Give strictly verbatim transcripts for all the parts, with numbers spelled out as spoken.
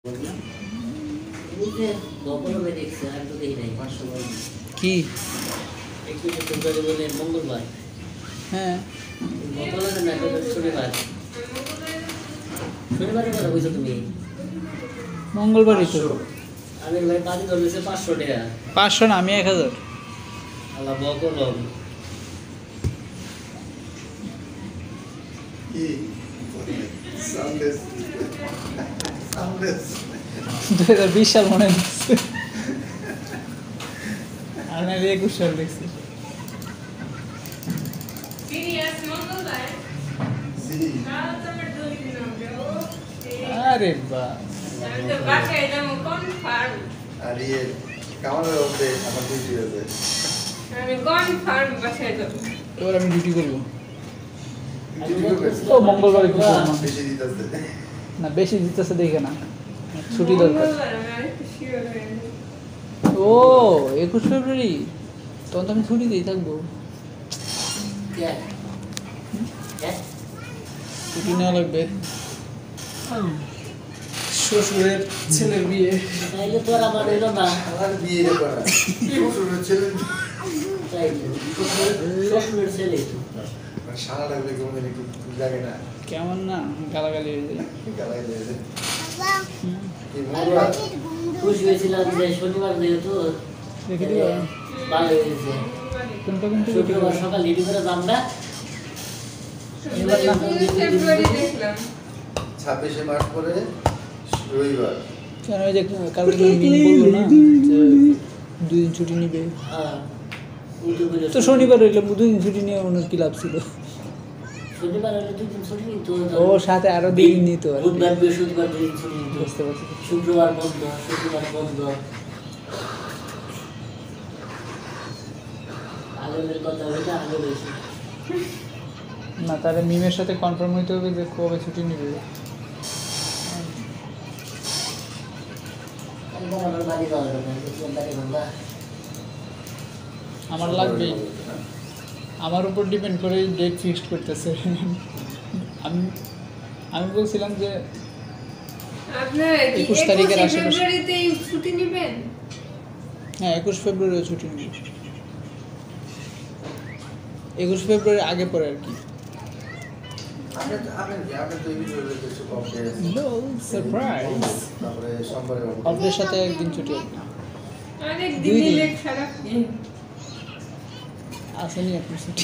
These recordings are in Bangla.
কি মঙ্গলবার হ্যাঁ শনিবার শনিবারের কথা বুঝছো তুমি মঙ্গলবারই তো আমি ভাই পাঁচ ধরেছে পাঁচশো টাকা পাঁচশো না আমি এক হাজার আল্লাহ বকলম কি সামদেশ সামদেশ দুই হাজার বিশ সাল মনে হচ্ছে আমি একুশ সাল দেখছি আরে বা আরে কামানের মধ্যে আমার ডিউটি আছে এবার আমি ডিউটি করবো ও মঙ্গলবারে বেশি দিতেছে না বেশি দিতেছে দেখে না ছুটি দরকার ও একুশ ফেব্রুয়ারি তখন তো আমি ছুটি দিয়ে থাকবো ছুটি নেওয়া লাগবে শ্বশুরের ছেলের বিয়ে তাইলে তোর আমার এলো না আমার বিয়ে রে করা শ্বশুরের ছেলে শ্বশুরের ছেলে সারা লাগবে কেমন একটু লাগে না কেমন না গালাগালি হয়ে যায় গালাগালি হয়ে যায় খুশি হয়েছিলাম যে শনিবার যেহেতু দেখে দিও ভালো হয়েছে কোনটা কোনটা শুক্রবার সকাল রেডি করে আমরা ছাব্বিশে মার্চ পরে রবিবার কেন ওই যে কালকে মিন বললো না যে দুই দিন ছুটি নিবে তো শনিবার হইলে দুই দিন ছুটি নিয়ে ওনার কি লাভ ছিল শনিবার হলে দুই দিন ছুটি নিত ও সাথে আরো দুই দিন নিত আর বুধবার বৃহস্পতিবার দুই দিন ছুটি নিত বুঝতে পারছি শুক্রবার বন্ধ শুক্রবার বন্ধ আগের কথা হইলে আগে বেশি না তাহলে মিমের সাথে কনফার্ম হইতে হবে যে কবে ছুটি নিবে আমার বাড়ি যাওয়া যাবে বাড়ি ভাঙবা আমার লাগবেই আমার উপর ডিপেন্ড করে ডেট ফিক্সড করতেছে আমি আমি বলছিলাম যে একুশ তারিখের আশেপাশে ছুটি নেবেন হ্যাঁ একুশ ফেব্রুয়ারি ছুটি নিব একুশ ফেব্রুয়ারি আগে পরে আর কি আপনি আপনি আপনি তো এই ভিডিওতে কিছু কম পেয়েছেন নো সারপ্রাইজ তারপরে সোমবারে আপনাদের সাথে একদিন ছুটি হবে অনেক দুই দিন দিন। লেট খারাপ আসেনি আপনার ছুটি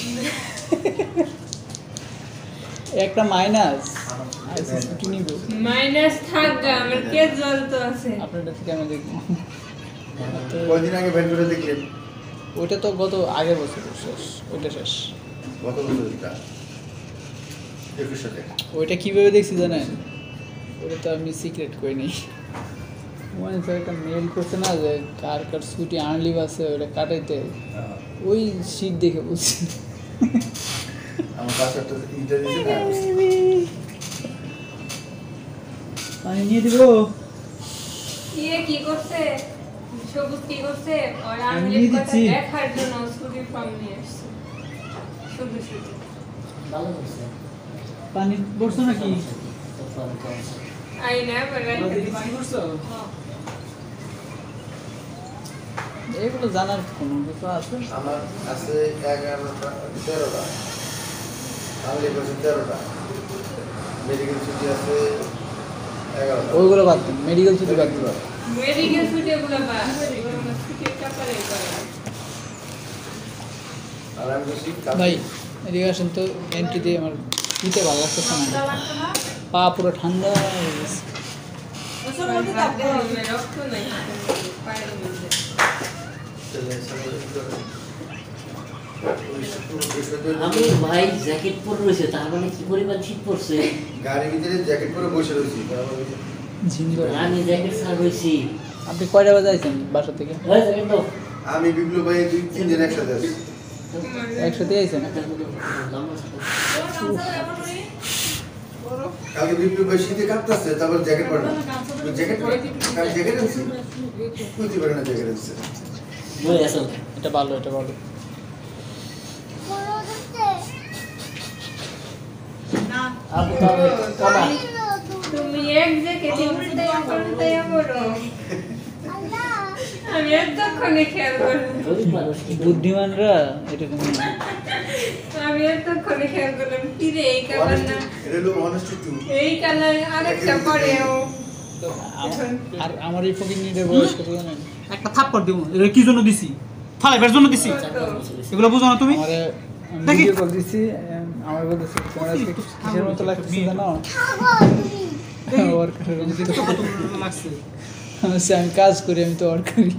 একটা মাইনাস আজকে ছুটি নিব মাইনাস থাকবে আমার কে জল তো আছে আপনারটা থেকে আমি দেখবো কয়দিন আগে বের করে দেখলেন ওইটা তো গত আগের বছর শেষ ওইটা শেষ গত বছরটা একুশ সালে ওইটা কীভাবে দেখছি জানেন ওটা তো আমি সিক্রেট করে নিই মনে হচ্ছে একটা মেল করছে না যে কার কার ছুটি আর্নলিভ আছে ওটা কাটাইতে ওই শীত দেখে বুঝছি আমার পাশে একটা ইন্টারভিউ না পানি নিয়ে দিব ইয়ে কি করছে সবুজ কি করছে ওর আমি আমি দিয়ে কথা দিচ্ছি। দেখার জন্য ছুটির ফর্ম নিয়ে আসছে শুধু শুধু ভালো করছে পানি পড়ছো নাকি আই না বলে পানি পড়ছো এগুলো জানার কোনো কিছু আছে আমার আছে এগারোটা তেরোটা আমি বলছি তেরোটা মেডিকেল ছুটি আছে এগারোটা ওইগুলো বাদ দেন মেডিকেল ছুটি বাদ দিবা মেডিকেল ছুটি গুলো বা ছুটির ব্যাপারে করে আর আমি বলছি ভাই এদিকে আসেন তো এন্ট্রি দিয়ে আমার পিঠে ভালো লাগতেছে না পা পুরো ঠান্ডা হয়ে গেছে রক্ত নাই পায়ের মধ্যে আমি ভাই জ্যাকেট পরে রয়েছে তার মানে কি পরিমাণ শীত পড়ছে গাড়ির ভিতরে জ্যাকেট পরে বসে রয়েছি তারপরে ঝিমদো আমি জ্যাকেট ছাড়া রয়েছি আপনি কয়টা বাজে আইছেন বাসা থেকে ভাই জ্যাকেট দাও আমি বিপ্লব ভাই দুই তিন দিন একসাথে আছি একসাথে আইছেন কালকে বিপ্লব ভাই শীতে কাঁপতেছে তারপর জ্যাকেট পরে না জ্যাকেট পরে আমি জ্যাকেট আনছি বুঝতে পারে না জ্যাকেট আনছে বই আসল এটা ভালো এটা ভালো আপনি তো কমা তুমি এক জ্যাকেট উল্টে উল্টে করো আমি এতক্ষণে খেয়াল করলাম গরিব মানুষ কি করবে? বুদ্ধিমানরা এরকম আমি এতক্ষণে খেয়াল করলাম কি রে এই কালার না এটা হলো honesty two এই কালার আরেকটা পরেও আর আমার এই ফকির বয়স কত জানেন? একটা থাপ্পড় দিব এটা কি জন্য দিছি ফালাইবার জন্য দিছি চার পাঁচ বছর হয়েছে। এগুলো বুঝো না তুমি আমারে আমি দেখি। ভিডিও কল দিছি আমার বলতেছে তোমার আজকে কিসের মতো লাগছে জানো ওয়ার্কারের মতো কত লাগছে আচ্ছা, আমি কাজ করি আমি তো ওয়ার্ক করি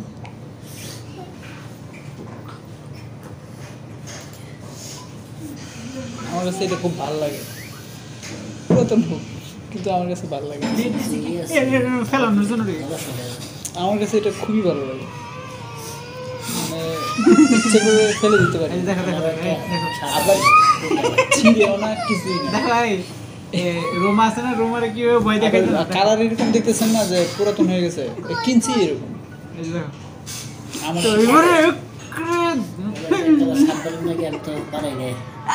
আমার কাছে এটা খুব ভালো লাগে পুরাতন হোক কিন্তু আমার কাছে ভালো লাগে Serious? ফেলানোর জন্য রে সমস্যা নেই। আমার কাছে এটা খুবই ভালো লাগে মানে ইচ্ছে করে ফেলে দিতে পারি এই দেখো দেখো দেখো, এই দেখো আবার ছিঁড়েও না কিছুই না দেখো এই এ, রোমা আছে না রোমারে কি ভয় দেখাই দিল কালার এরকম দেখতেছেন না যে পুরাতন হয়ে গেছে এ কিনছি এরকম এই যে দেখো আমার তো এবারে একটা সাত বারের নাকি আমি তো বানাই নাই।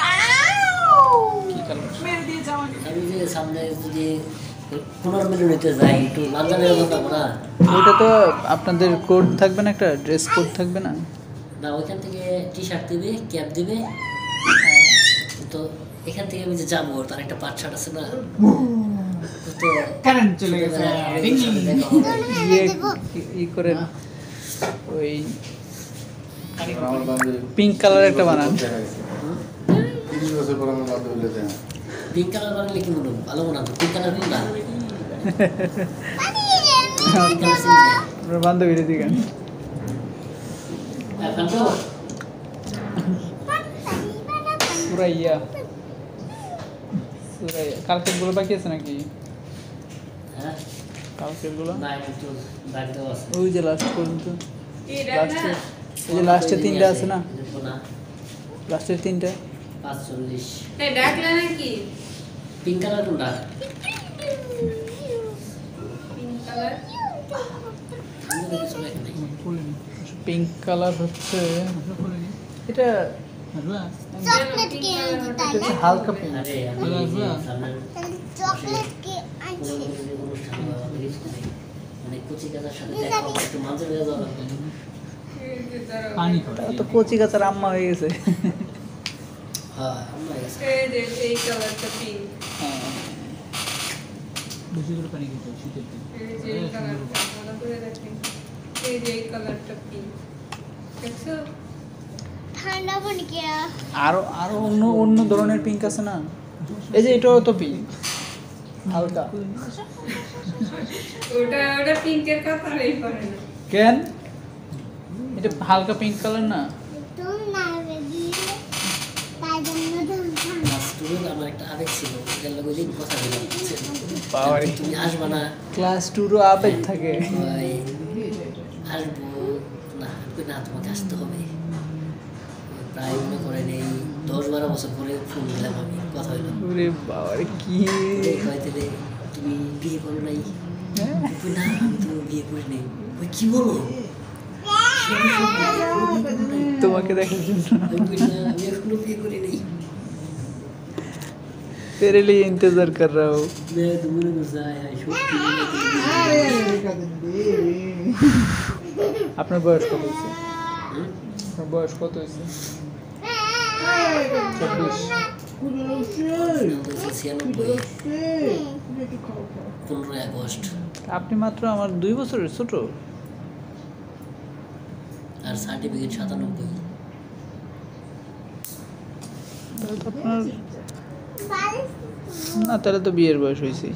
কি কালার মেরে দিয়েছে আমাকে আমি যে সামনে যদি পনেরো মিনিট হইতে যাই একটু মানজানের মতো যাবো না ওইটা তো আপনাদের কোড থাকবে না একটা ড্রেস কোড থাকবে না না ওইখান থেকে টি শার্ট দিবে ক্যাপ দিবে তো এখান থেকে আমি যে যাবো তার একটা পাট শার্ট আছে না তো কারেন্ট চলে গেছে ছোটবেলায় আমাদের সাথে দেখা হবে। ইয়ে ই করেন ওই আমার বান্ধবী পিঙ্ক কালার একটা বানান দেখা গেছে তিরিশ বছর পর আমার বান্ধবী দেখা পিঙ্ক কালার বানালে কি মনে ভালো মনে হবে পিঙ্ক কালার কোনটা পিঙ্ক কালার চিনি না। আপনার বান্ধবীর দিকেন এখন তো পুরা ইয়া পুরা ইয়া কালকের গুলো বাকি আছে নাকি হ্যাঁ কালকের গুলো না একটু বাড়িতেও আছে ওই যে লাস্ট পর্যন্ত এটা লাস্টে না ওই যে লাস্টে তিনটা আছে না দেখো না লাস্টের তিনটা পাঁচ চল্লিশ এটা ডাকলা নাকি পিঙ্ক কালার কোনটা পিঙ্ক কালার আমি তো কিছু লেখা নাই পিঙ্ক কালার হচ্ছে এটা চকলেট কে এটা হচ্ছে হালকা পিঙ্ক আরে আমি এই যে সামনের চকলেট কে কোনো কোনো অনুষ্ঠান বা আমাদের স্কুলে মানে কুচি কাচার সাথে দেখা হবে, একটু মাঝে হয়ে যাওয়া লাগবে পানি তাও তো কচি গাছের আম্মা হয়ে গেছে হ্যাঁ আমরা গেছি এই যে এই কালারটা পিঙ্ক হ্যাঁ বেশি করে পানি খেতে হয় শীতের দিন এই যে এই কালারটা ভালো করে দেখেন এই যে এই কালারটা পিঙ্ক দেখছো ঠান্ডা পানি কে আরো আরো অন্য অন্য ধরনের পিঙ্ক আছে না এই যে এটাও তো পিঙ্ক হালকা ওটা ওটা পিঙ্কের কালারই পরে না কেন এটা হালকা পিঙ্ক কালার না তুমি না দিয়ে তাই জন্য তুমি ঠান্ডা স্টুডেন্ট আমার একটা আবেগ ছিল এটার লগে দিন কথা দিলাম বাবারে তুমি আসবা না ক্লাস টুরও আবেগ থাকে ওই আসবো না কই না তোমাকে আসতে হবে প্রায় মনে করেন এই দশ বারো বছর পরে ফোন দিলাম আমি কথা হইলো ওরে বাবারে কি কইতে দে তুমি বিয়ে করো নাই হ্যাঁ? কই না আমি তো বিয়ে করি নাই ওই কি বলো তোমাকে দেখার জন্য আমি কই না আমি এখনো বিয়ে করি নাই तेरे लिए इंतजार कर रहा हूँ मैं तुम्हें गुस्साया है সত্যি আপনার বয়স কত হয়েছে আপনার বয়স কত হয়েছে চব্বিশ ছিয়ানব্বই পনেরোই আগস্ট আপনি মাত্র আমার দুই বছরের ছোট আর সার্টিফিকেট সাতানব্বই তাহলে তো আপনার না তাহলে তো বিয়ের বয়স হয়েছে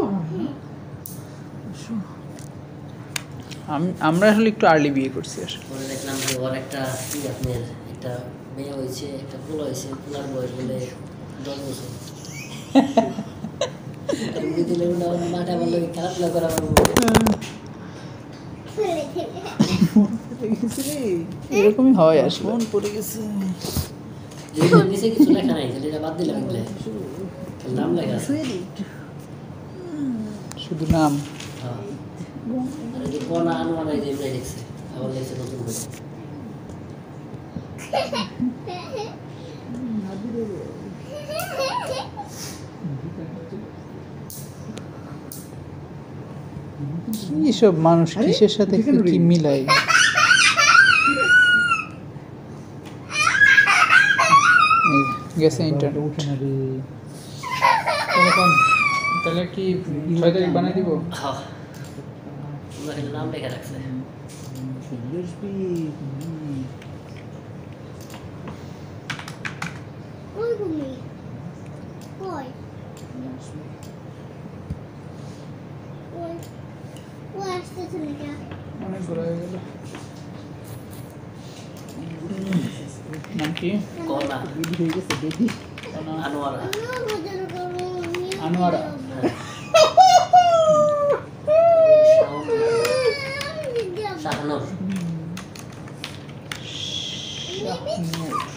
আমি আমরা আসলে একটু আর্লি বিয়ে করছি আসলে পরে দেখলাম যে ওর একটা কি আপনার একটা মেয়ে হয়েছে একটা পোলা হয়েছে পোলার বয়স বলে দশ বছর এমনি দিলে মনে হয় আমার মাঠে আমার লোক খেলাধুলা করা আমার এরকমই হয় আসলে মন পড়ে গেছে যেটা নিচে কিছু লেখা নাই তাহলে এটা বাদ দিলাম এগুলো নাম লেখা আছে শুধু নাম হ্যাঁ আর এই যে কোনা আনোয়ার এই যে এমনি লিখছে আবার লিখছে নতুন করে কি সব মানুষ কিসের সাথে কি মিলাই এই গেছে ইন্টারনেট তাহলে কি ছয় তারিখ বানাই দিব হ্যাঁ তোমরা খালি নাম লেখা রাখছে ওই ঘুমি ওই ওই ওই আসতেছে না অনেক ঘোরা হয়ে গেল নাম কি কলা আনোয়ারা আনোয়ারা শাহনূর শাহনূর